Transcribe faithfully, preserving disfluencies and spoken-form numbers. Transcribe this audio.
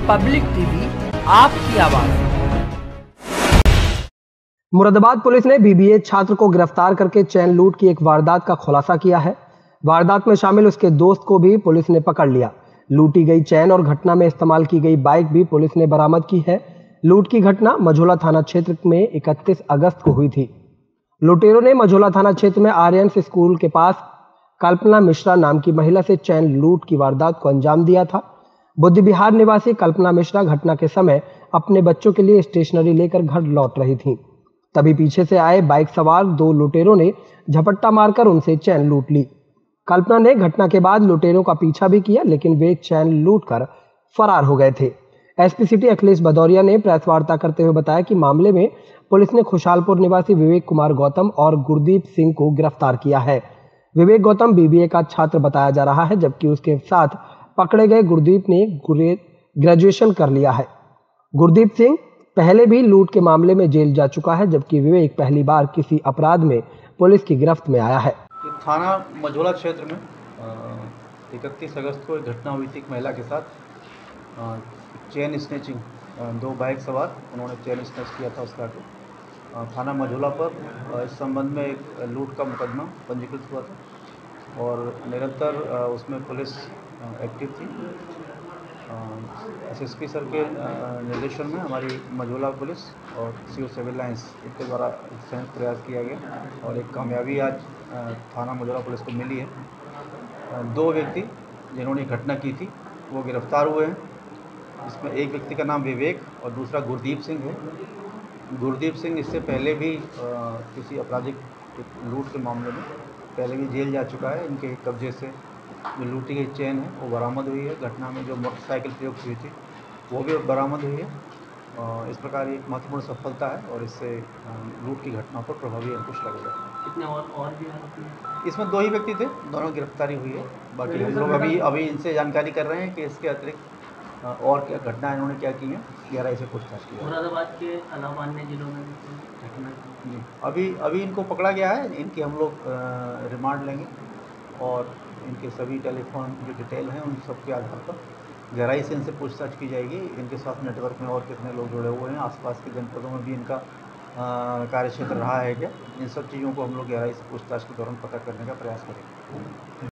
Public TV, आपकी आवाज। Moradabad police ने बीबीए छात्र को गिरफ्तार करके चैन लूट की एक वारदात का खुलासा किया है। वारदात में शामिल उसके दोस्त को भी पुलिस ने पकड़ लिया। लूटी गई चैन और घटना में इस्तेमाल की गई बाइक भी पुलिस ने बरामद की है। लूट की घटना मझोला थाना क्षेत्र में इकतीस अगस्त को हुई थी। लुटेरों ने मझोला थाना क्षेत्र में आर्यन्स स्कूल के पास कल्पना मिश्रा नाम की महिला से चैन लूट की वारदात को अंजाम दिया था। बुद्धि विहार निवासी कल्पना मिश्रा घटना के समय अपने बच्चों के लिए स्टेशनरी लेकर घर लौट रही थी। तभी पीछे से आए बाइक सवार दो लुटेरों ने झपट्टा मारकर उनसे चैन लूट ली। कल्पना ने घटना के बाद लुटेरों का पीछा भी किया, लेकिन वे चैन लूटकर फरार हो गए थे। एसपी सिटी अखिलेश भदौरिया ने प्रेस वार्ता करते हुए बताया कि मामले में पुलिस ने खुशहालपुर निवासी विवेक कुमार गौतम और गुरदीप सिंह को गिरफ्तार किया है। विवेक गौतम बीबीए का छात्र बताया जा रहा है, जबकि उसके साथ पकड़े गए गुरदीप ने ग्रेजुएशन कर लिया है। गुरदीप सिंह पहले भी लूट के मामले में जेल जा चुका है, जबकि विवेक पहली बार किसी अपराध में पुलिस की गिरफ्त में आया है। थाना मझोला क्षेत्र में इकतीस अगस्त को एक घटना हुई थी एक महिला के साथ। आ, चेन स्नैचिंग, दो बाइक सवार उन्होंने चेन स्नैच किया था उसका आगे। थाना मझोला पर इस संबंध में एक लूट का मुकदमा पंजीकृत हुआ था और निरंतर उसमें पुलिस एक्टिव थी। एसएसपी सर के निर्देशन में हमारी मझोला पुलिस और सिविल सिविल लाइंस इनके द्वारा संयुक्त प्रयास किया गया और एक कामयाबी आज थाना मझोला पुलिस को मिली है। दो व्यक्ति जिन्होंने घटना की थी वो गिरफ्तार हुए हैं। इसमें एक व्यक्ति का नाम विवेक और दूसरा गुरदीप सिंह है। गुरदीप सिंह इससे पहले भी आ, किसी आपराधिक लूट के मामले में पहले भी जेल जा चुका है। इनके कब्जे से जो लूटी गई चेन है वो बरामद हुई है। घटना में जो मोटरसाइकिल प्रयुक्त हुई थी वो भी बरामद हुई है। इस प्रकार एक महत्वपूर्ण सफलता है और इससे लूट की घटनाओं पर प्रभावी अंकुश लगेगा। कितने और और भी आरोपी? इसमें दो ही व्यक्ति थे, दोनों गिरफ्तारी हुई है। बाकी हम लोग अभी अभी इनसे जानकारी कर रहे हैं कि इसके अतिरिक्त और क्या घटना इन्होंने क्या की है, गहराई से पूछताछ की है। मुरादाबाद के अलावा अन्य जिलों में घटना जी अभी अभी इनको पकड़ा गया है। इनकी हम लोग रिमांड लेंगे और इनके सभी टेलीफोन जो डिटेल हैं उन सब के आधार पर गहराई से इनसे पूछताछ की जाएगी। इनके साथ नेटवर्क में और कितने लोग जुड़े हुए हैं, आसपास के जनपदों में भी इनका कार्य क्षेत्र रहा है क्या, इन सब चीज़ों को हम लोग गहराई से पूछताछ के दौरान पता करने का प्रयास करेंगे।